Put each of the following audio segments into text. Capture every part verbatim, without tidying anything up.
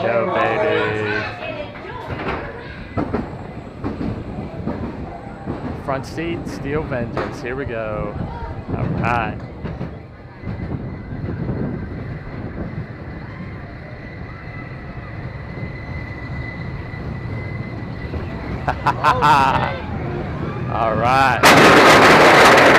go, baby. Front seat, Steel Vengeance. Here we go. All right. All right.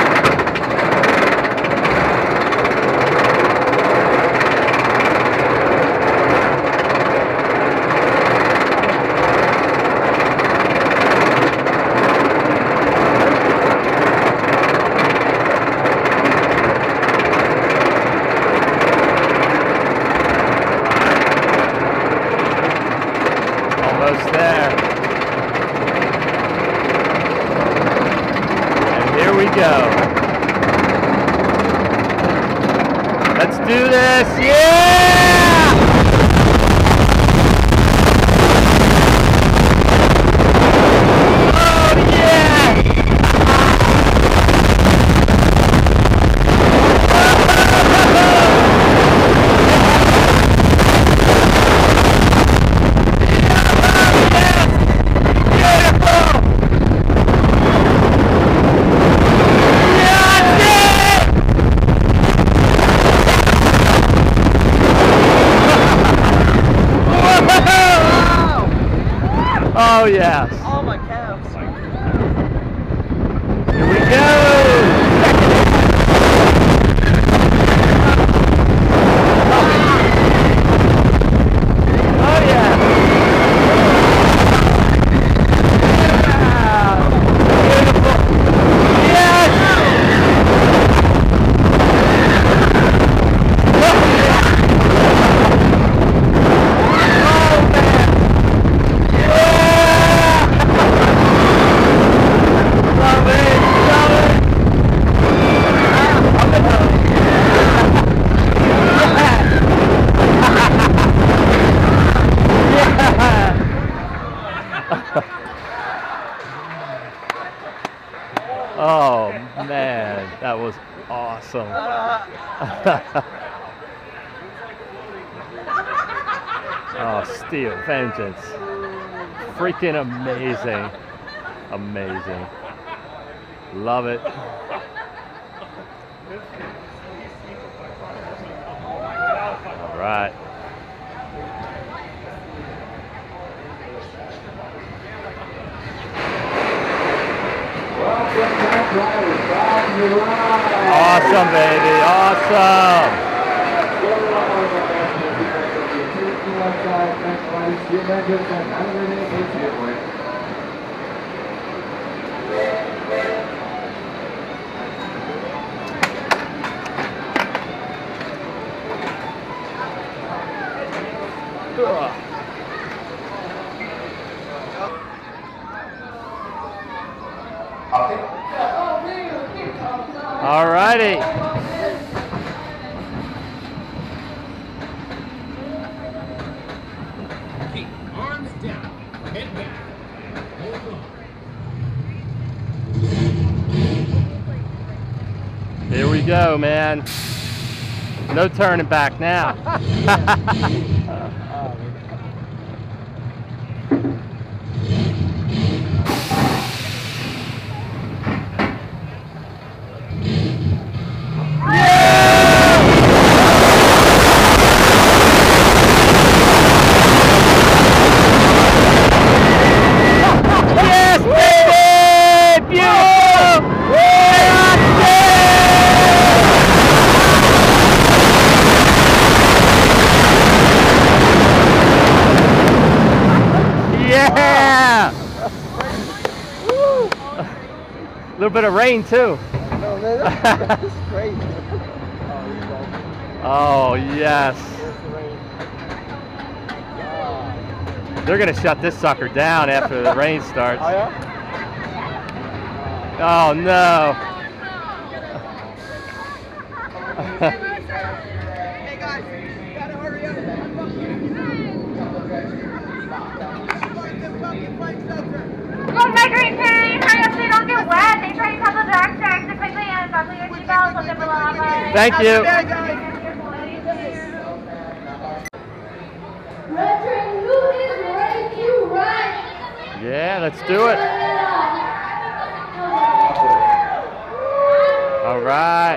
Almost there. And here we go. Let's do this. Yeah! Oh, yeah! Oh, yes. Oh, my calves. Here we go. Oh, yeah. Beautiful. Yes. Oh man, that was awesome. Oh, Steel Vengeance. Freaking amazing. Amazing. Love it. All right. Awesome, baby. Awesome. All righty. Keep arms down, head back. Hold on. Here we go, man. No turning back now. A little bit of rain too. No, man, that's great. Oh yes. They're gonna shut this sucker down after the rain starts. Oh yeah? Oh no. Hey guys, you gotta hurry up. Look, my green team, hurry up so you don't get wet. They try to cover the extra exit quickly and buckle your seatbelts. I'll zip along. Thank you. Red Yeah, let's do it. All right.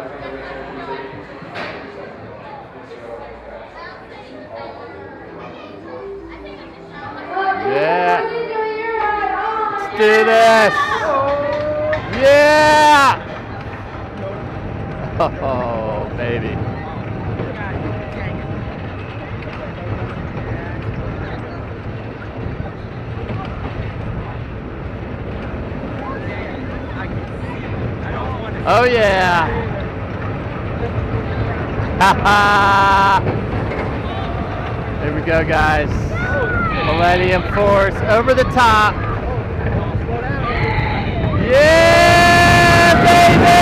Yeah. Let's do this. Yeah. Oh, baby. Oh yeah! Ha ha! Here we go, guys. Millennium Force over the top. Yeah, baby!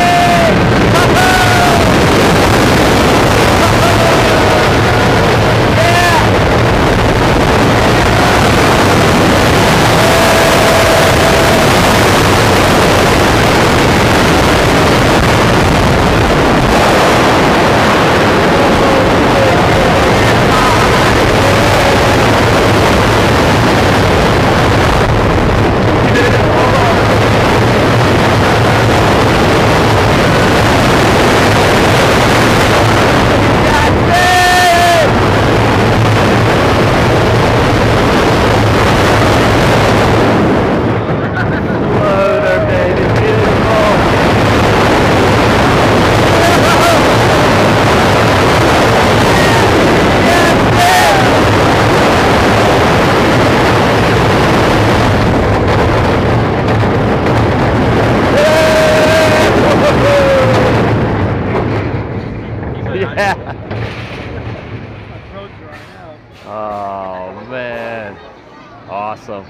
Oh man, awesome.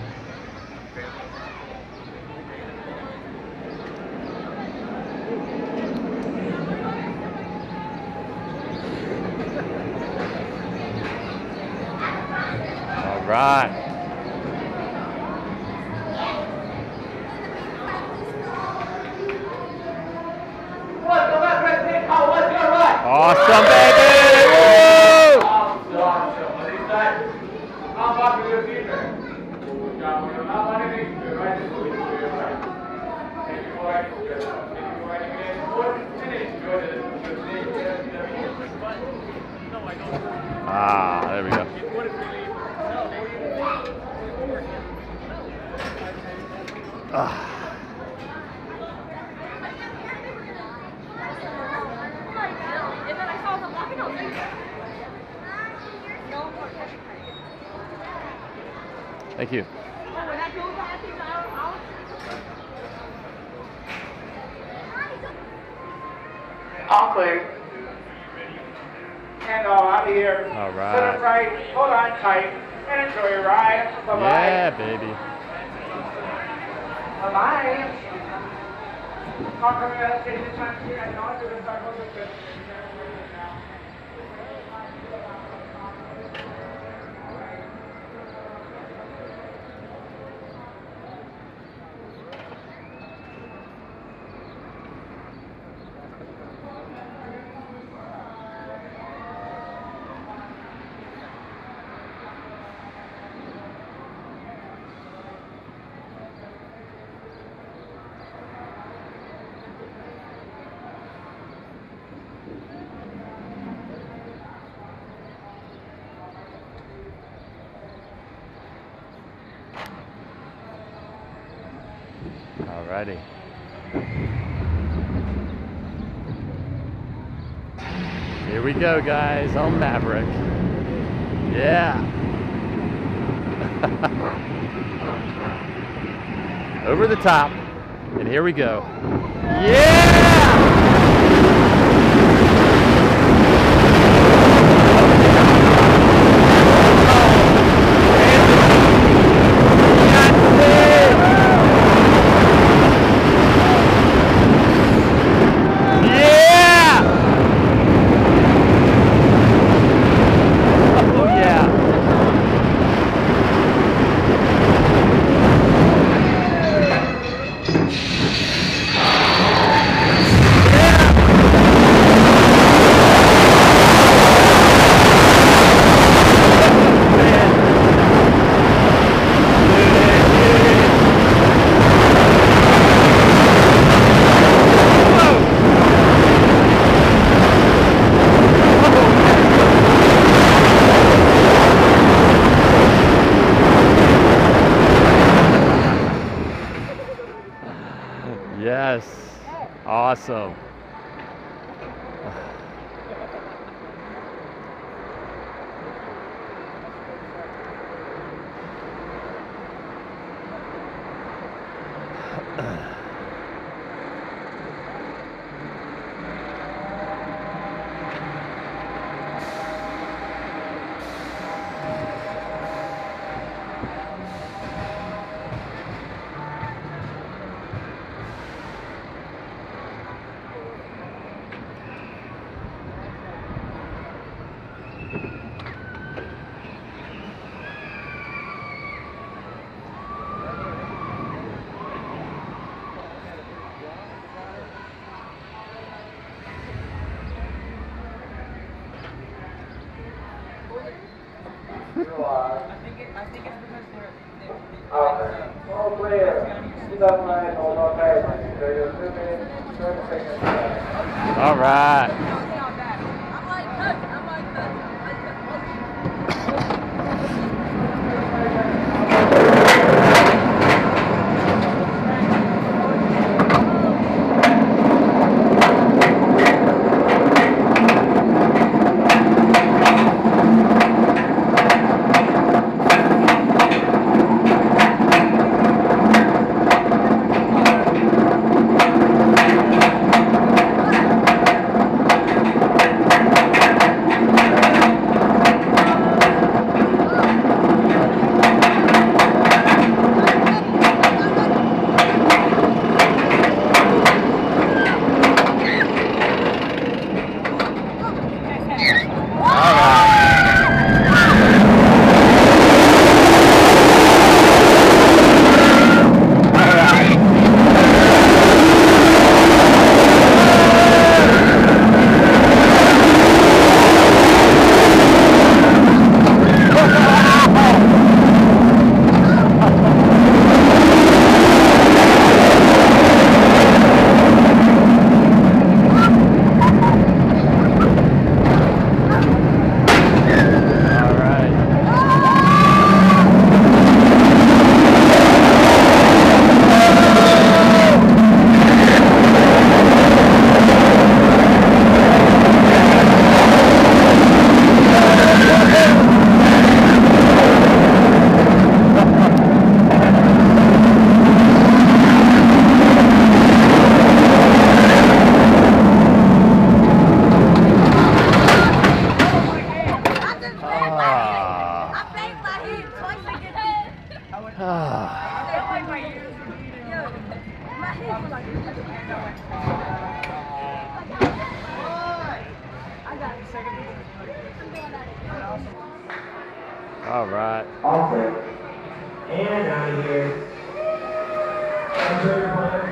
All right. Awesome, baby! Ah, there we go. Ah. Thank you. All clear. And all out of here. All right. Sit upright, hold on tight, and enjoy your ride. Bye-bye. Yeah, baby. Bye-bye. Talk to me about station time here. I know it's going to start with this. Alrighty. Here we go, guys, on Maverick. Yeah. Over the top. And here we go. Yeah! Yes. Awesome. All clear. seatbelt sign, hold on tight. All right. All right. Awesome. And out of here. Enjoy your plan.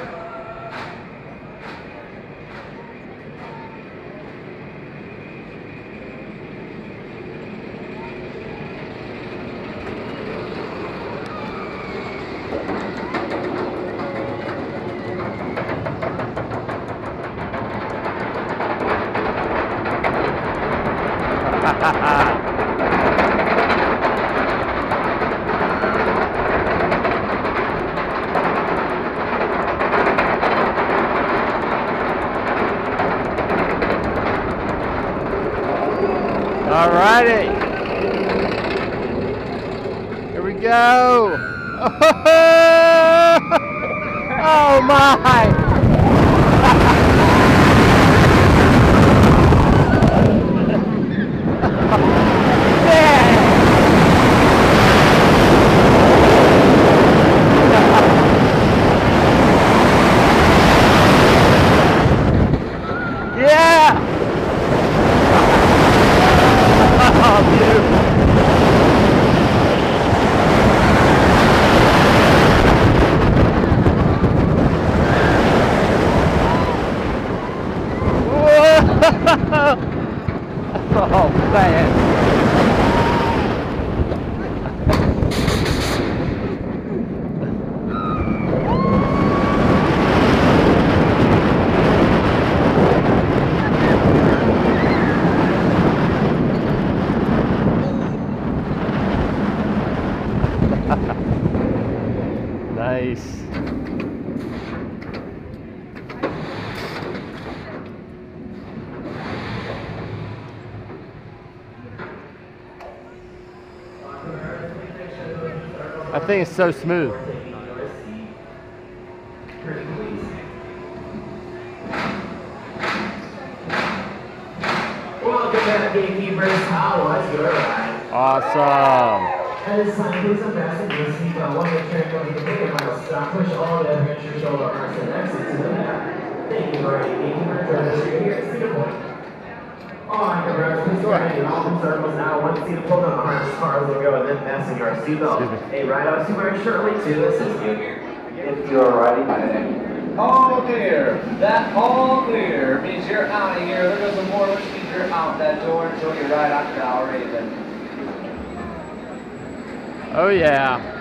All righty. Here we go. Oh my. Yeah. Oh, beautiful. Oh, man. Nice. That thing is so smooth. Welcome back, gatekeepers. How was your ride? Awesome. At this time, please unfasten your seatbelt. One make sure you're going to take a mile stop. Push all the adventure shoulder arms and exit to the back. Thank you for our gatekeeper joining us here at Cedar Point. All right, congrats. Please go ahead and all the circles now. One seat to pull down the harness as far as we go, and then fasten your seatbelt. A ride out super shortly to assist you. If you are riding by the All clear. That all clear means you're out of here. There goes the more, which means you're out that door until you ride out to Al Raven. Oh yeah.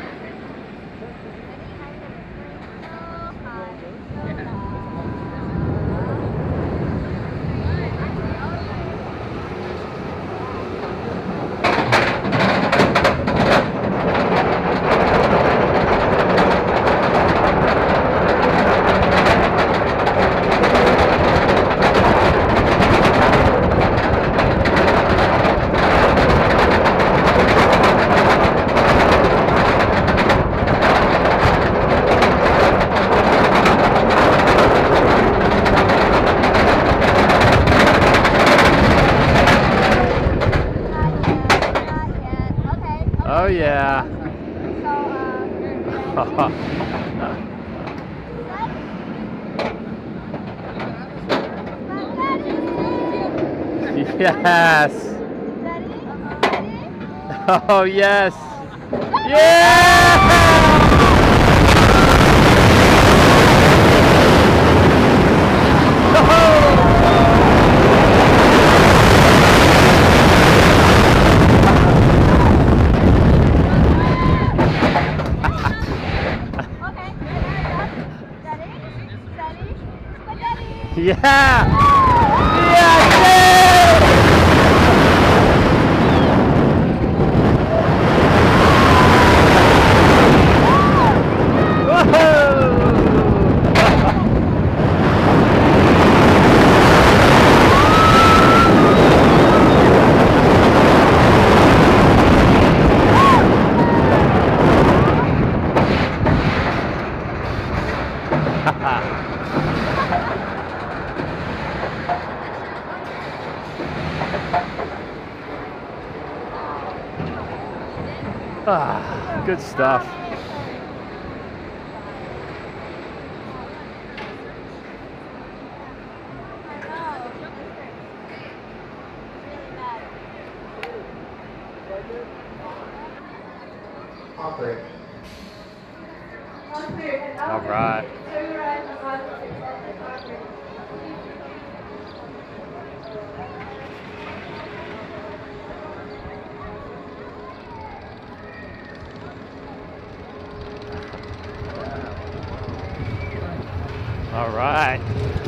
Oh yeah. Yes. Oh yes. Yeah. Yeah! Yes! Ah, good stuff. All right. All right.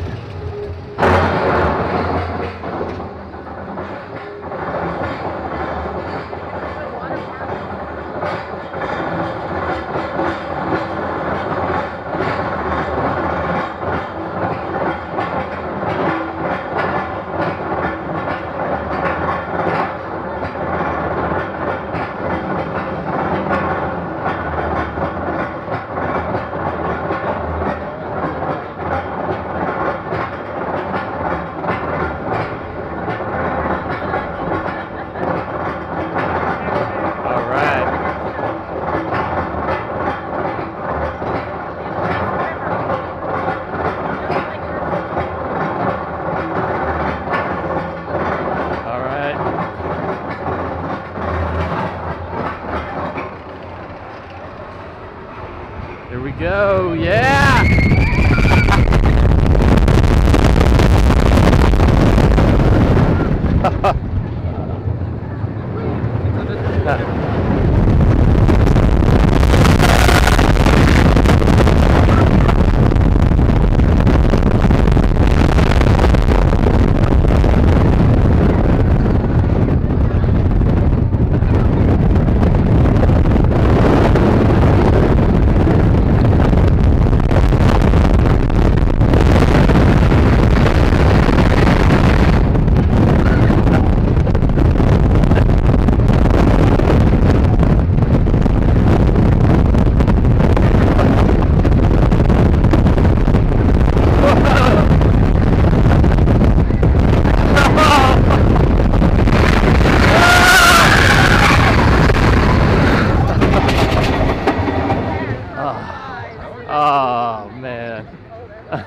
Here we go, yeah!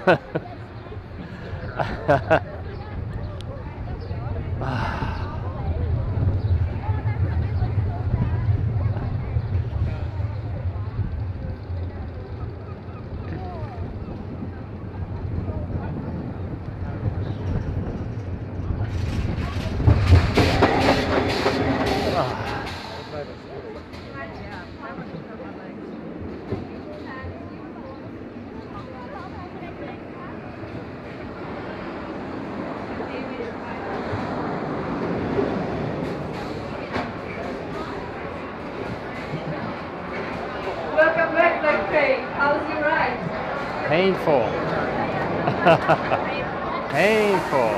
Welcome back, Black Crane. How's your ride? Painful. Painful.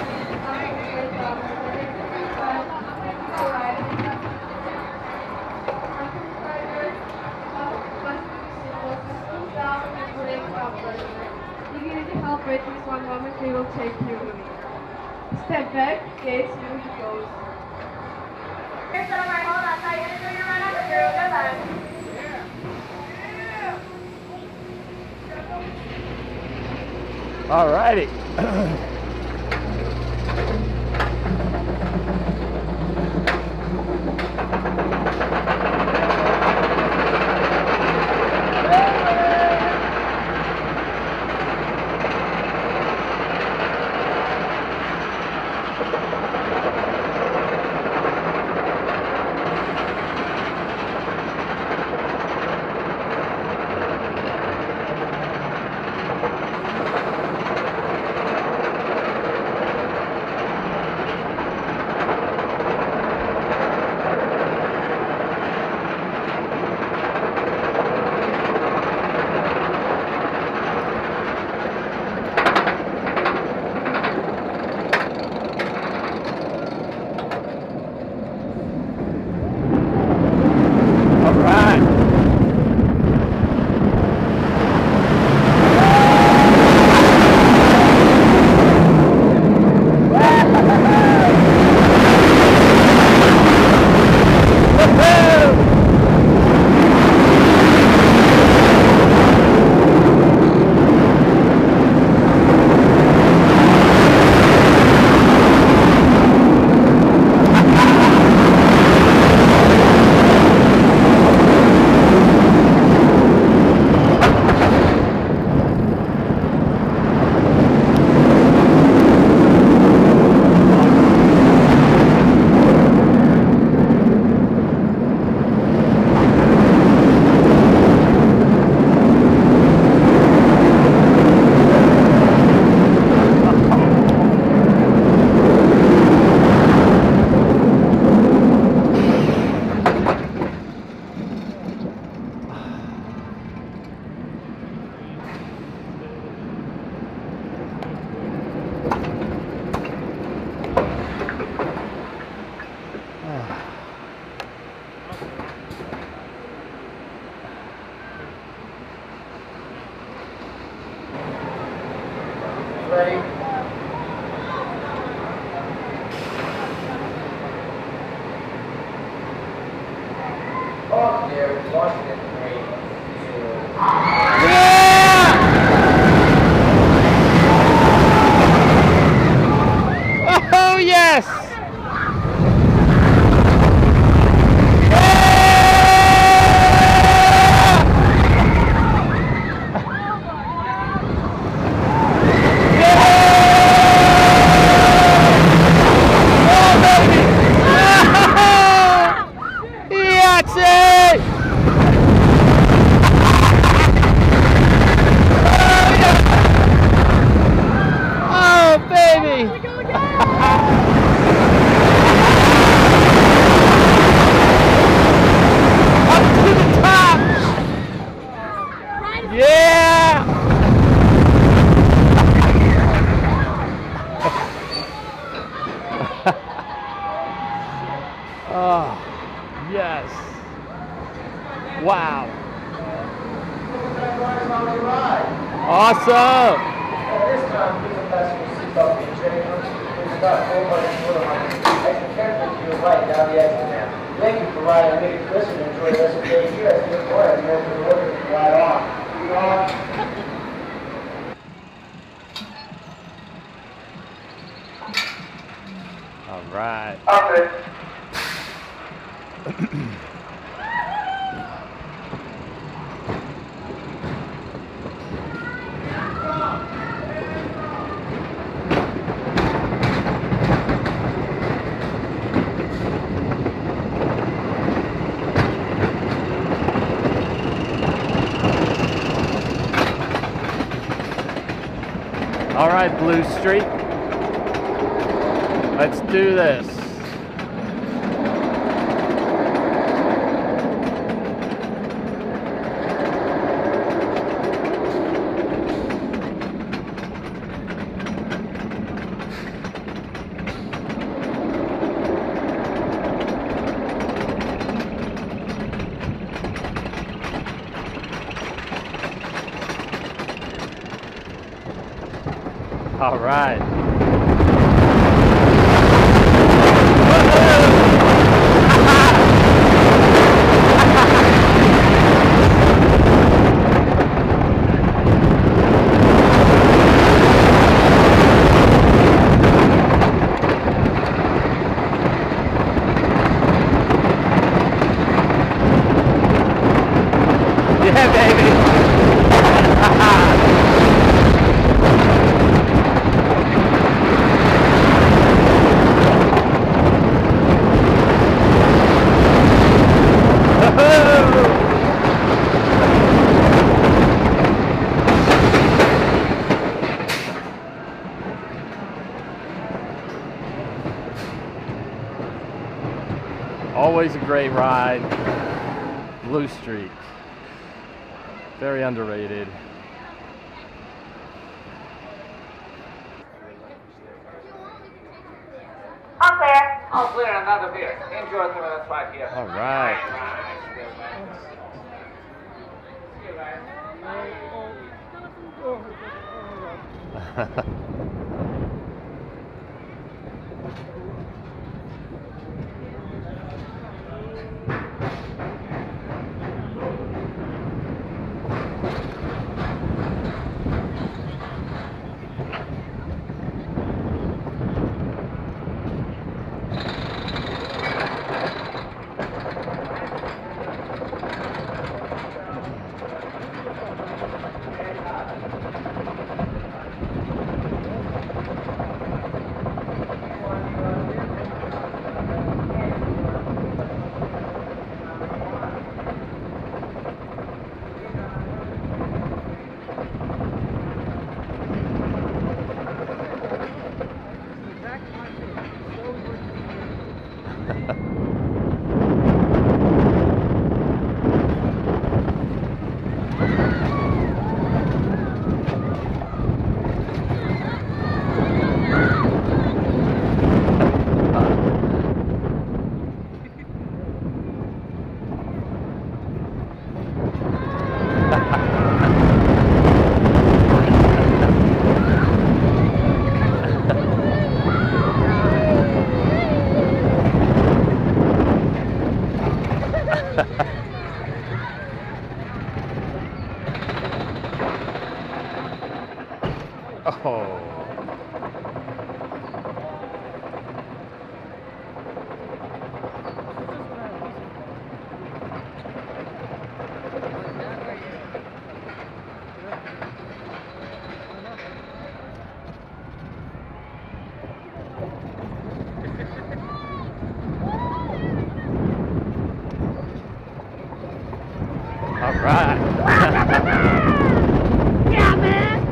If you need help with this one moment, we will take you. Step back, gates, move, goes. Here's the right, hold on tight, and do your run up through, good luck. Alrighty. Ready? Oh dear, Washington three, two. Oh yes! Oh, yes. Wow. Awesome. This time, please fasten your seatbelt to your training room. Please start forward and forward on exit carefully to your right down the exit ramp. Thank you for riding with me, Chris, and enjoy the rest of the day here as you look forward and open the door to ride on. right. Okay. All right, Blue Street. Let's do this. All right. Yeah, baby. Always a great ride. Blue Street. Very underrated. All clear. All clear, another beer. Enjoy the minutes right here. All right. Oh. All right. Yeah, man.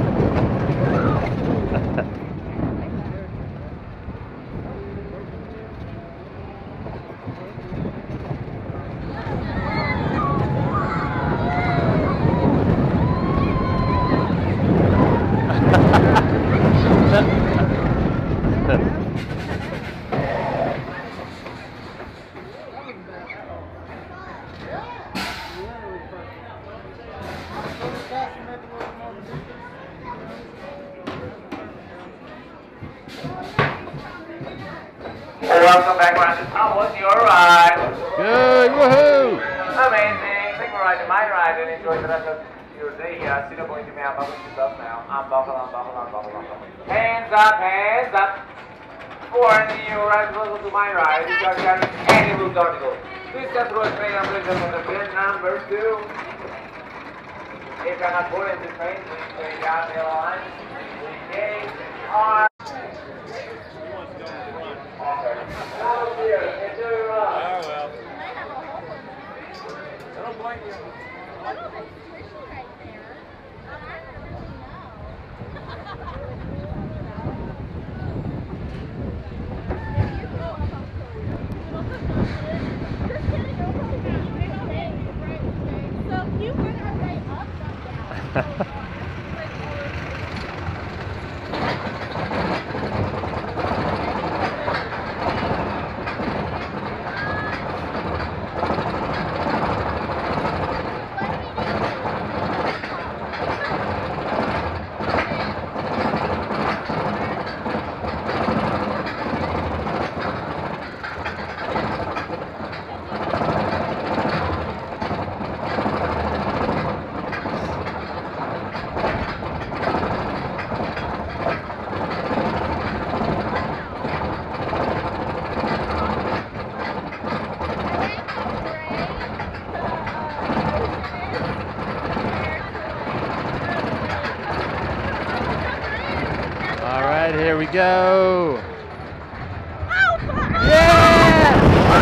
Welcome back, Rogers. How was your ride? Good, woohoo! Amazing. Thank you for riding my ride and enjoy the rest of your day here. I see you're going to me. I'm buckling yourself now. I'm buckling, I'm buckling, I'm buckling, I'm buckling. Hands up, hands up. four, and then you right level to my right. You got carrying any loop article. Please step through a train and place them on the pin number two. If you're not boarding the train, please stay down the line. Engage on. Okay. Now here, enjoy your ride. Oh well. Don't blink you. Here we go. Yeah!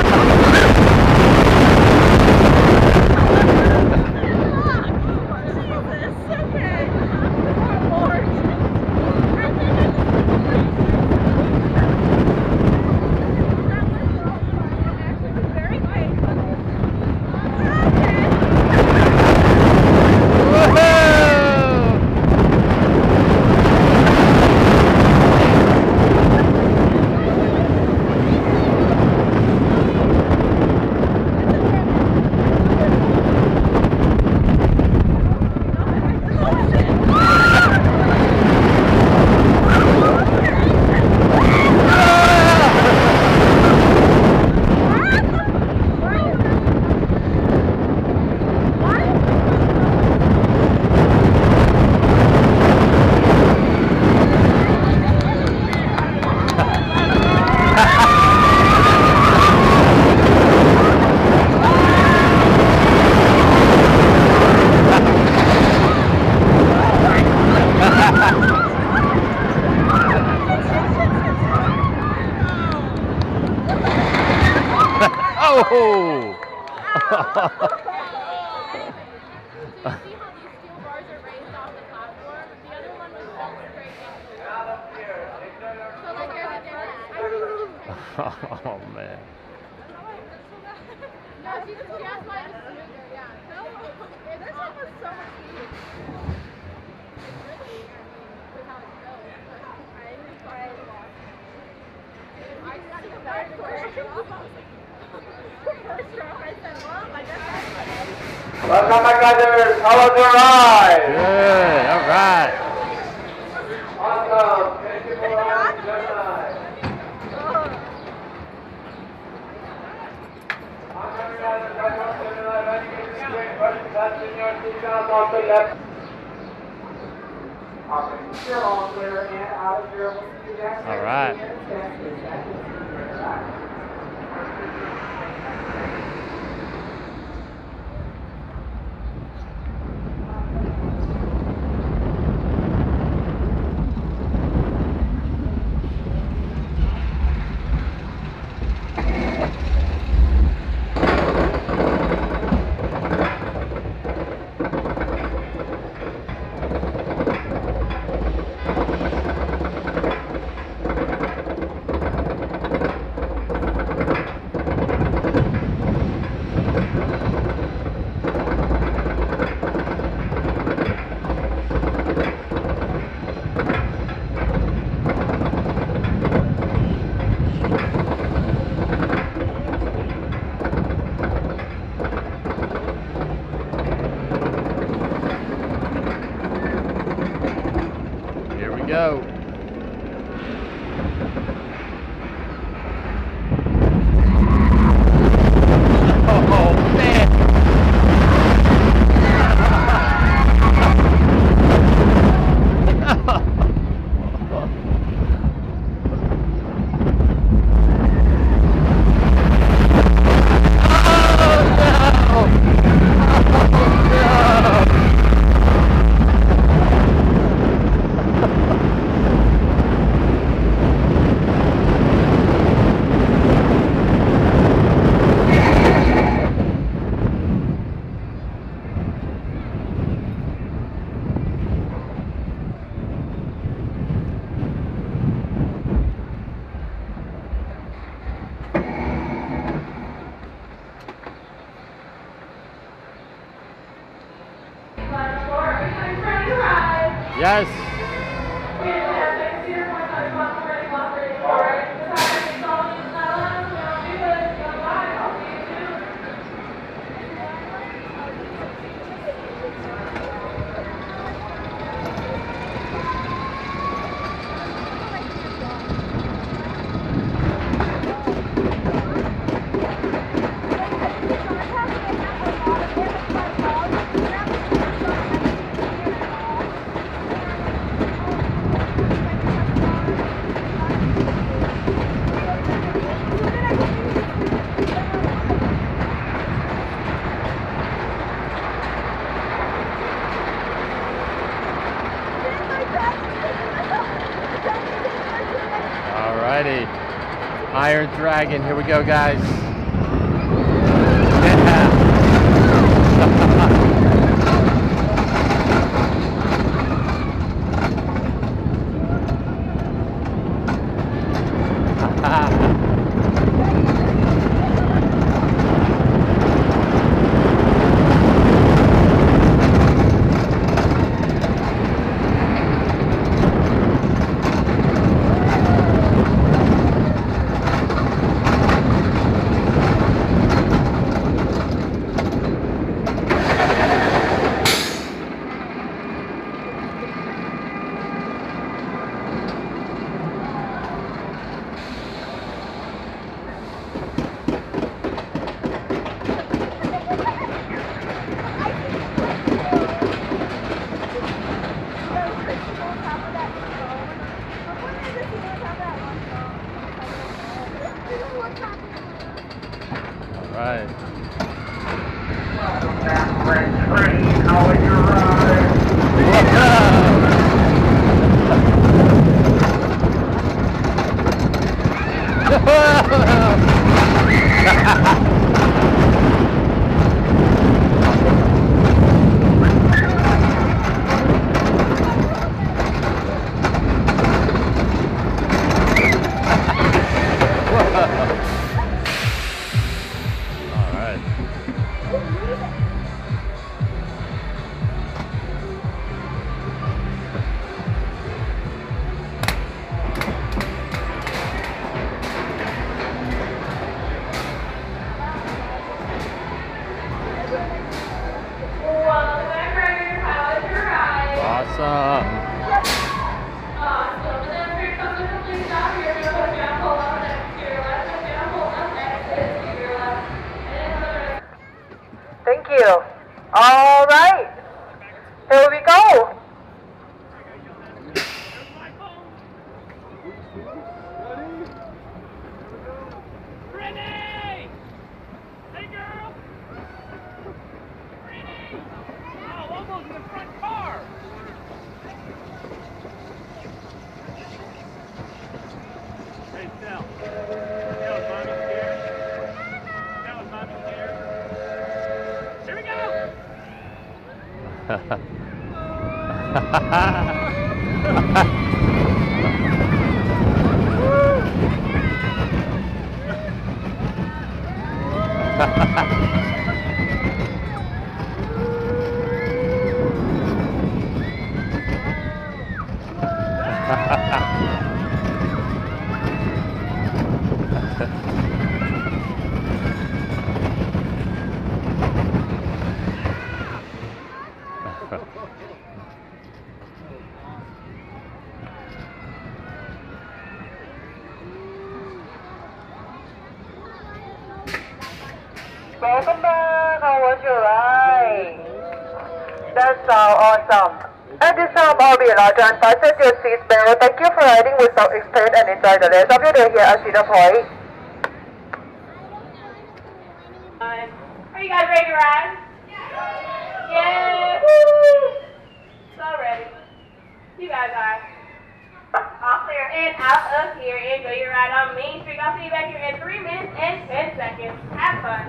Oh! Oh man. No, she just she asked why it was smoother, yeah. No, this one was so much easier. It's really, I mean, with how it goes. But I didn't try it a lot. I got to go back to where I was. First stroke, I said, well, I guess that's it. Welcome back, guys. How was your ride? Good. All right. Awesome. Thank you for riding Gemini. All right. Go. Oh man. Yes. Alrighty. Iron Dragon, here we go, guys. Right. Welcome back, Red Train. How was your ride? Awesome. Thank you. All right. Here we go. Renee! Hey, girl! Renee! Oh, almost in the front car! Hey, Stell. Stell, is mommy scared? Stell, is mommy scared? Here we go! Welcome back. How was your ride? That sounds awesome. At this time, I'll be allowed to unfasten your seatbelt. Thank you for riding with South Express and enjoy the rest of your day here at Cedar Point. Are you guys ready to ride? Yeah. Woo! So ready. You guys are. All clear and out of here. Enjoy your ride on Main Street. I'll see you back here in three minutes and ten seconds. Have fun.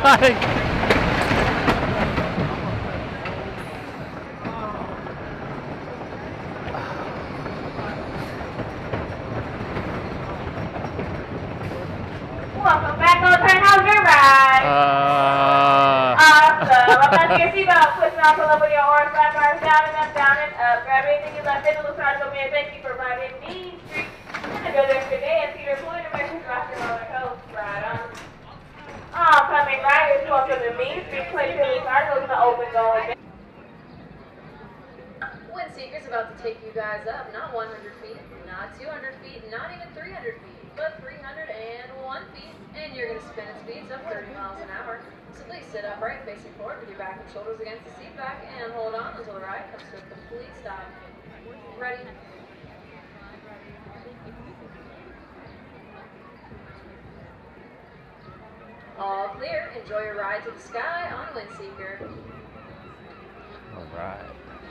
Mike. Welcome back, old turn. How's your ride? Uh, Awesome. I'm going to your seatbelt. Twist and pull up with your oars, flat bars down and up, down and up. Grab anything you left in the loose arms open and thank you for riding Main Street. And a good extra day at Cedar Point, American Rock and Roller Coast. Right on. Oncoming riders, welcome to Main Street. Place your loose arms in the open going. Windseeker's about to take you guys up, not one hundred feet, not two hundred feet, not even three hundred feet, but three hundred one feet, and you're going to spin at speeds of thirty miles an hour. So please sit upright, facing forward with your back and shoulders against the seat back, and hold on until the ride comes to a complete stop. Ready? All clear. Enjoy your ride to the sky on Windseeker. all right.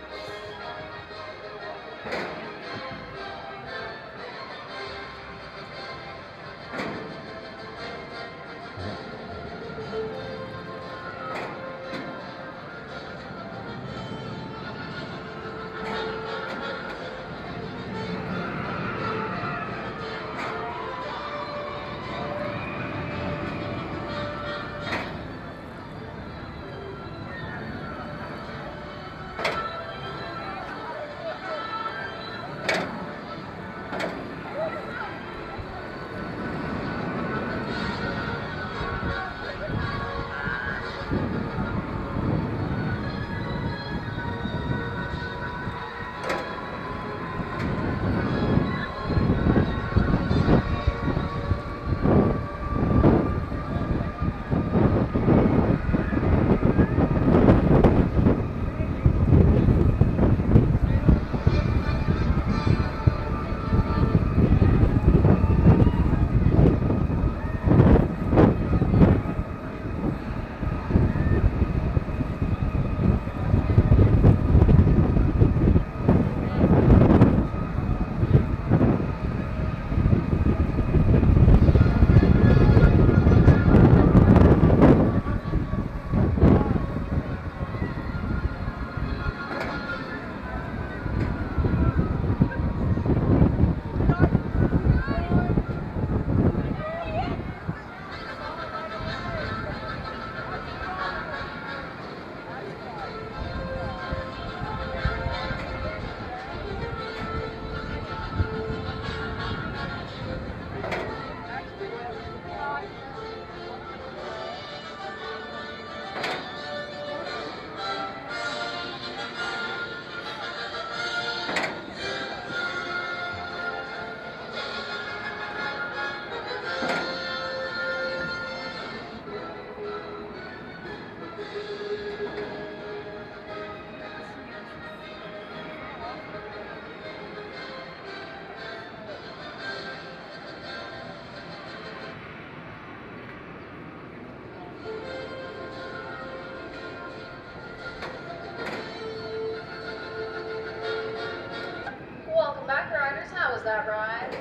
That ride?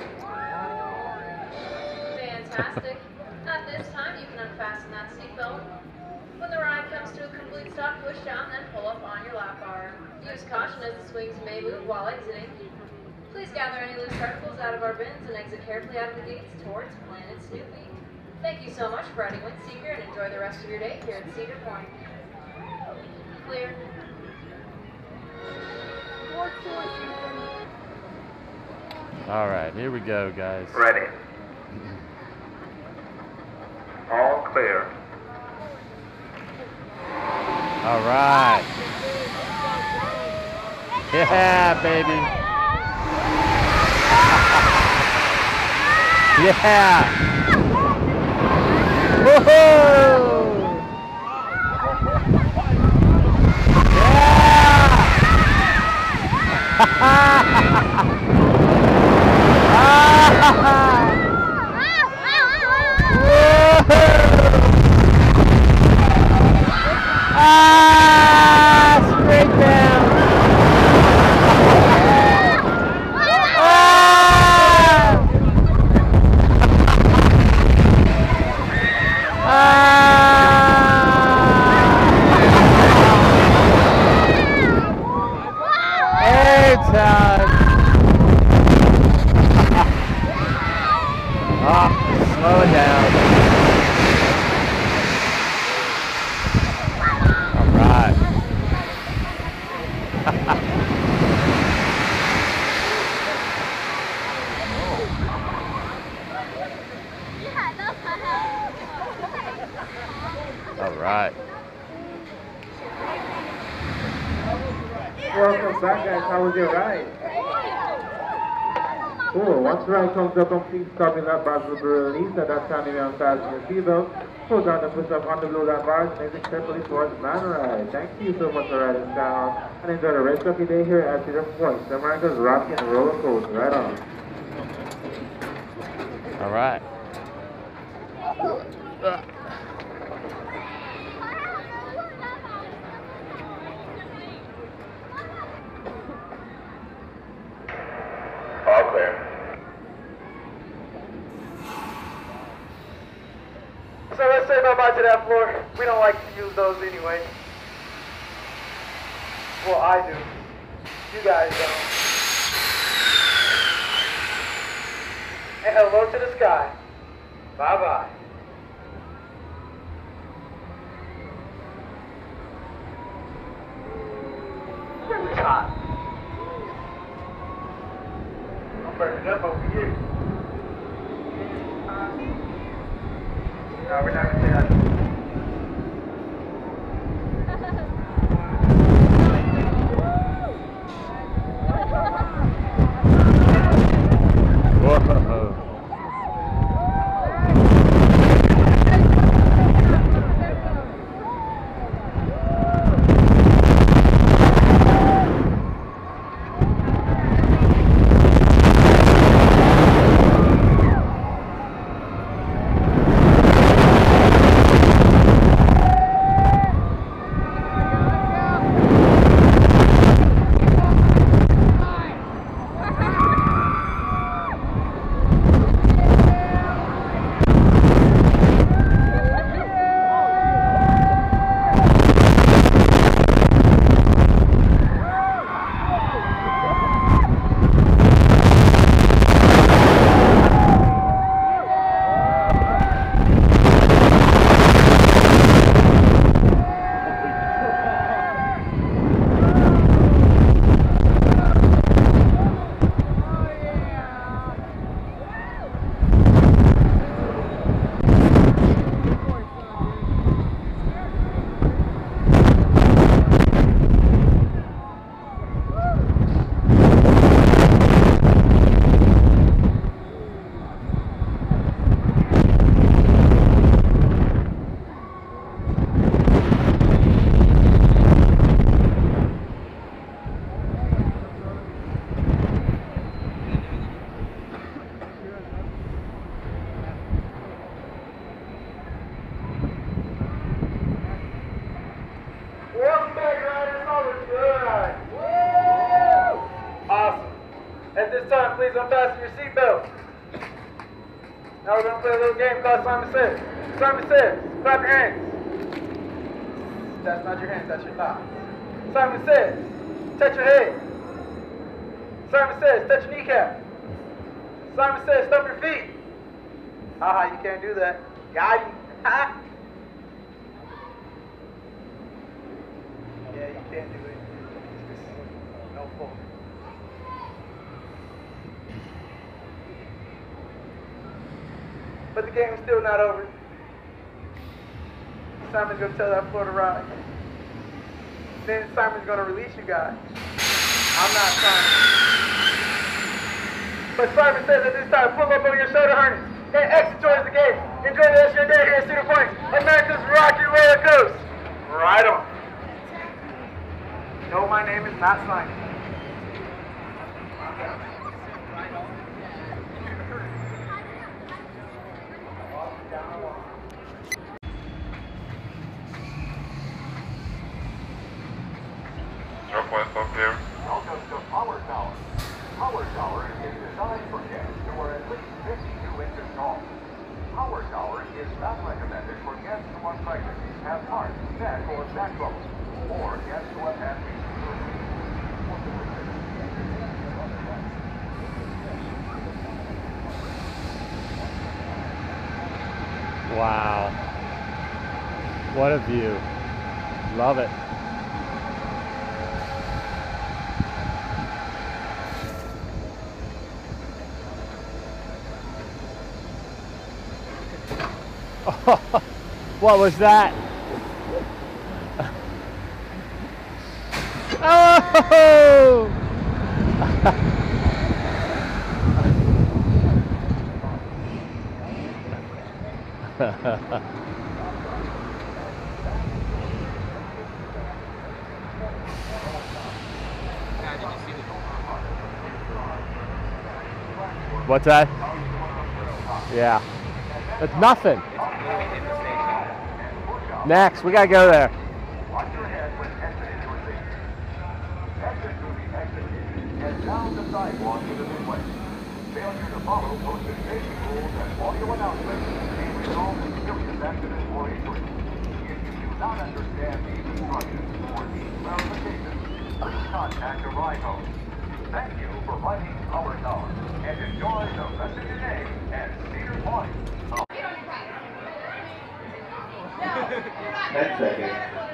Fantastic. At this time, you can unfasten that seatbelt. When the ride comes to a complete stop, push down, then pull up on your lap bar. Use caution as the swings may move while exiting. Please gather any loose articles out of our bins and exit carefully out of the gates towards Planet Snoopy. Thank you so much for riding Windseeker and enjoy the rest of your day here at Cedar Point. Clear. All right, here we go, guys. Ready. All clear. All right. Yeah, baby. Yeah. Woohoo! Yeah! Ah, straight down. Ah! Ah! Welcome back, guys. How was your ride? Cool. Once the ride comes up, please stop in that box will be released. At that time, you unfasten your seatbelt. Pull down the push up on the blue light bars and exit carefully towards Man Ride. Thank you so much for riding down and enjoy the rest of your day here at Cedar Point, America's Rocky and Roller Coaster. Right on. All right. Uh. All clear. So let's say bye-bye to that floor. We don't like to use those anyway. Well, I do. You guys don't. And hello to the sky. Bye-bye. Really hot. I'm burning up over here. No, we're not gonna say that. Whoa. Please unfasten your seatbelt. Now we're going to play a little game called Simon Says. Simon Says, clap your hands. That's not your hands, that's your thighs. Simon Says, touch your head. Simon Says, touch your kneecap. Simon Says, stomp your feet. Haha, you can't do that. Got you. Ha! Yeah, you can't do it. No fault. But the game is still not over. Simon's gonna tell that floor to ride. Then Simon's gonna release you guys. I'm not Simon. But Simon says at this time, pull up on your shoulder harness and exit towards the gate. Enjoy the rest of your day here at Cedar Point, America's Rocky Roller Coaster. Right on. No, my name is not Simon. Welcome to Power Tower. Power Tower is designed for guests who are at least fifty-two inches tall. Power Tower is not recommended for guests who are pregnant, have heart, neck, or back trouble, or guests who have had recent surgery. Wow. What a view. Love it. What was that? Oh! Whoa! What's that? Yeah. It's nothing. Next, we gotta go there. Watch your head when exiting your seat. Exit through the exit gate and down the sidewalk to the midway. Failure to follow posted safety rules and audio announcements may result in serious accident or injury. If you do not understand these instructions or need clarification, please contact the ride host. Thank you for riding our tower and enjoy the rest of your day at Cedar Point. Ten seconds.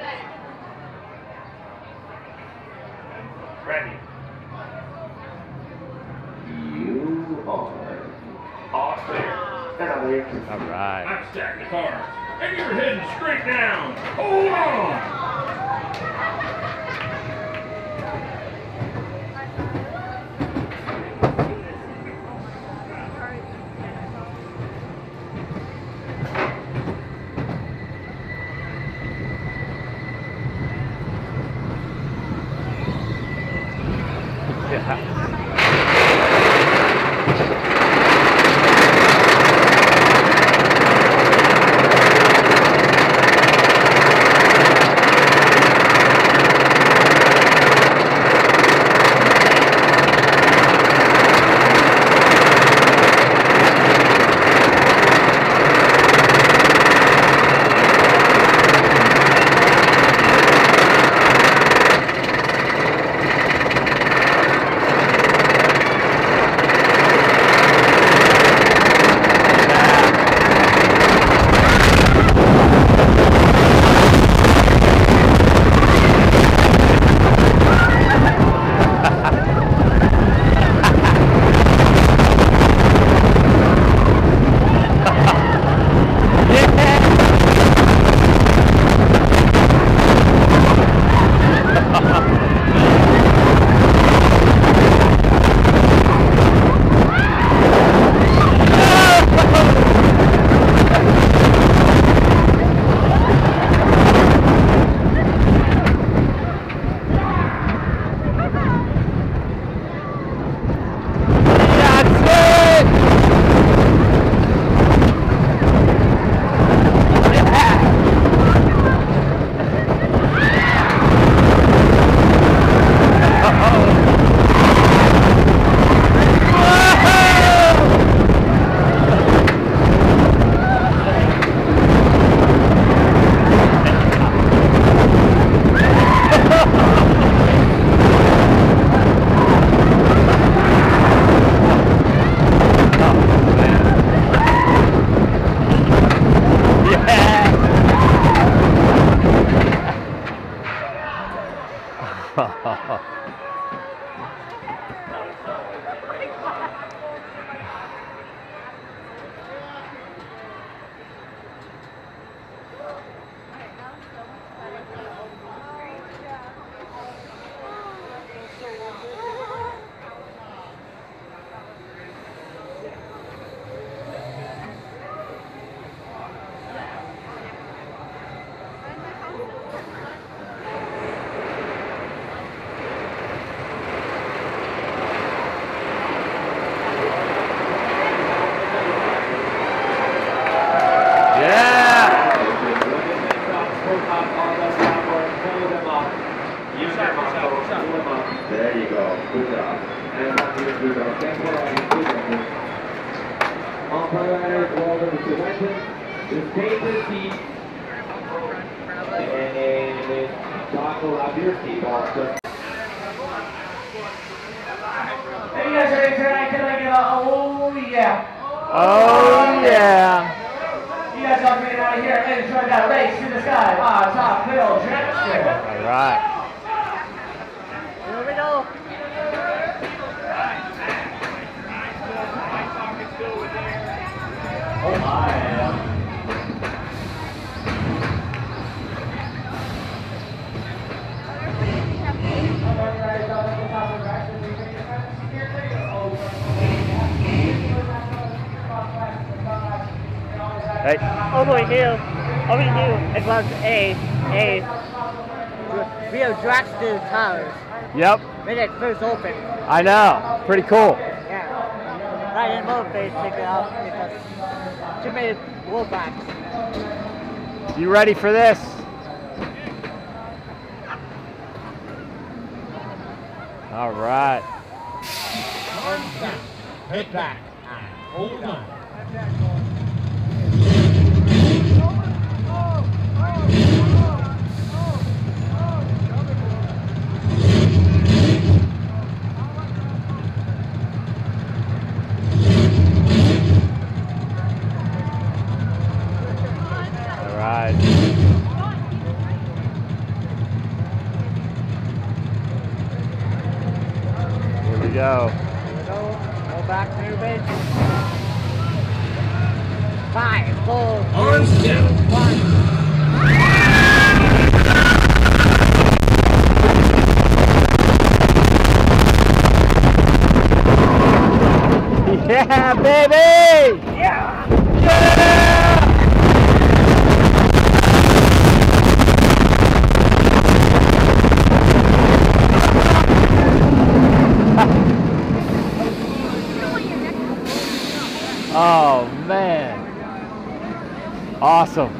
Ready. You are. All clear. All right. I'm stacking the cards. And you're heading straight down. Hold on. There you go. Good job. And back to your good job. Thanks for all your good job. Umpires, welcome to mention. Just take the seat. And toggle up your seatbelt. Just Hey, you guys ready tonight? Can I get a oh yeah? Oh yeah. You guys all getting out of here. Let's try that race to the sky. Ah, top hill, Jetstar. All right. Here we go. Oh my. All right. Hey. Over here, over here, it was a, a real dragster towers. Yep. When it first opened. I know. Pretty cool. Yeah. Right in motivate to take it out because she made rollbacks. You ready for this? All right. Head back. Hold on. All right. Here we go. Go, go back to your base. Five, four, three, two, one. Yeah, baby! Yeah! Yeah! Oh, man. Awesome.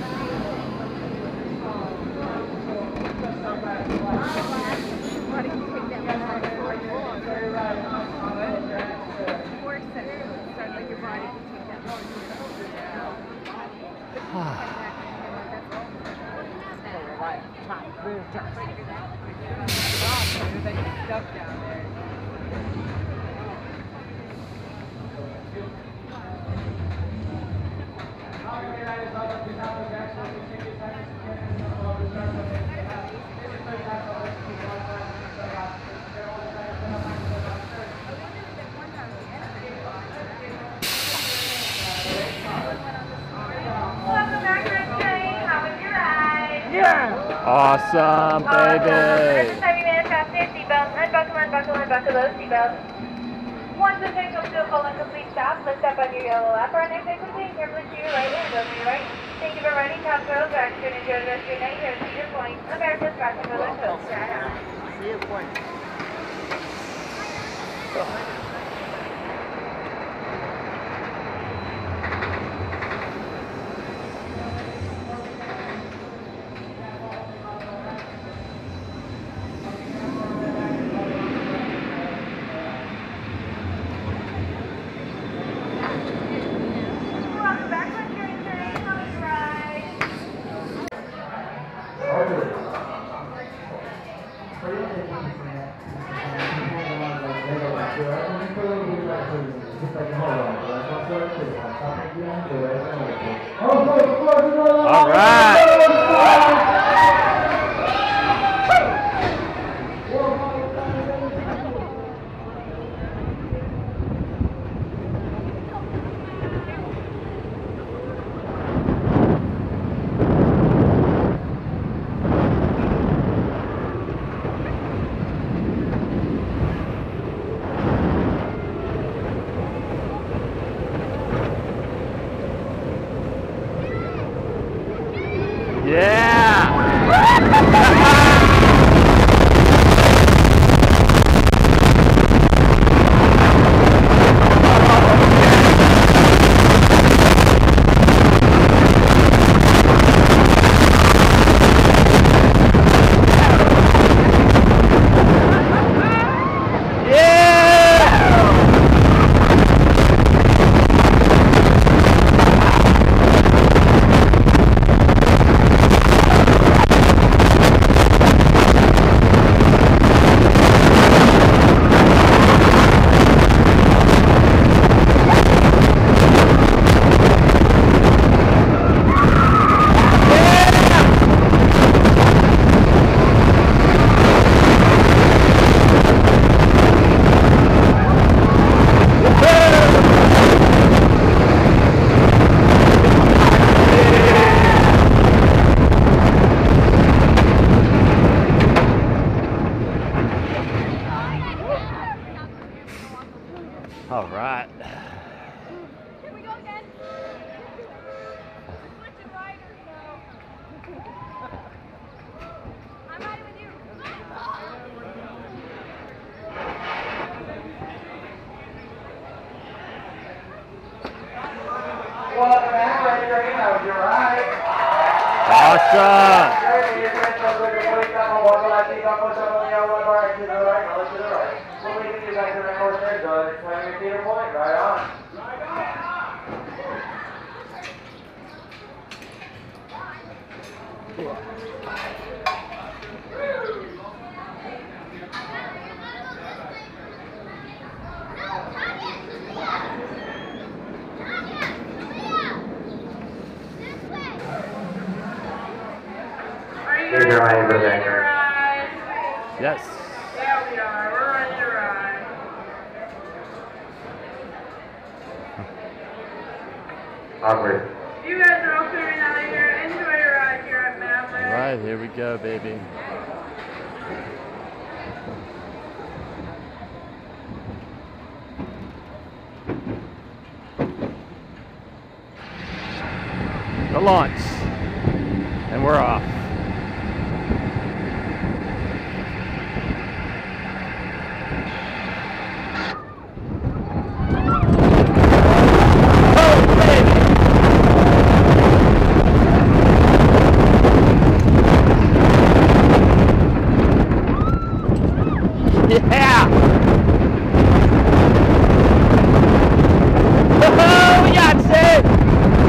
Awesome, baby. Next time you manage to fasten your seatbelt, unbuckle, unbuckle, unbuckle those seatbelts. Once the train comes to a full and complete stop, lift up on your yellow lap. Our next quickly and carefully to your right and over your right. Thank you for riding Top Thrill. Drive to enjoy the rest of your night here at Cedar Point, America's Rock and Roller Coaster. Cedar Point. All right. Welcome back, right there, that was your right. Awesome. Right on. Here's your line for there. Yes. Yeah, we are. We're ready to ride. Awkward. You guys are all clearing out of here. Enjoy your ride here at Maverick. All right, here we go, baby. The launch. And we're off. Yeah! Oh, Yahtzee!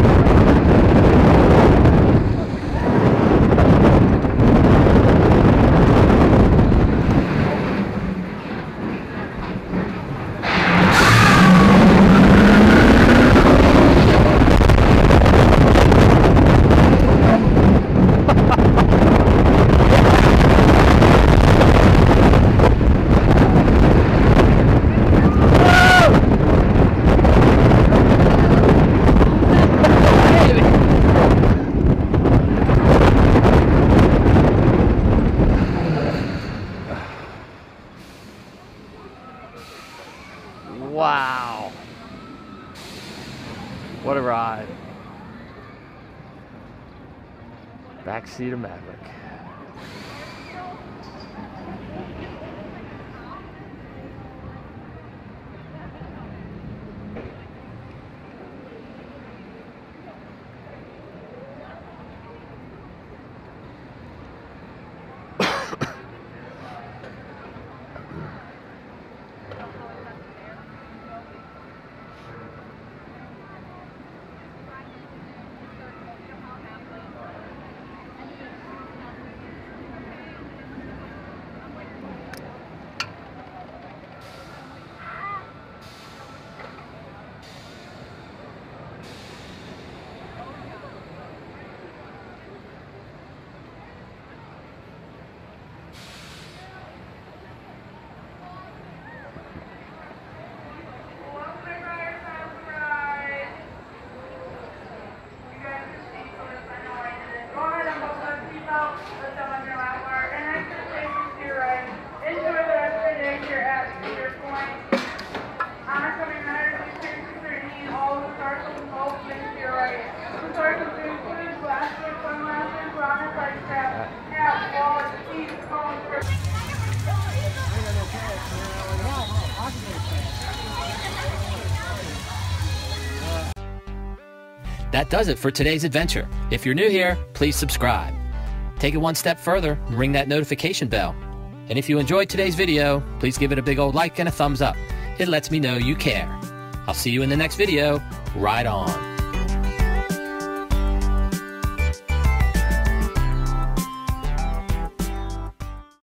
Wow. What a ride. Backseat of Maverick. That does it for today's adventure. If you're new here, please subscribe. Take it one step further and ring that notification bell. And if you enjoyed today's video, please give it a big old like and a thumbs up. It lets me know you care. I'll see you in the next video. Ride on.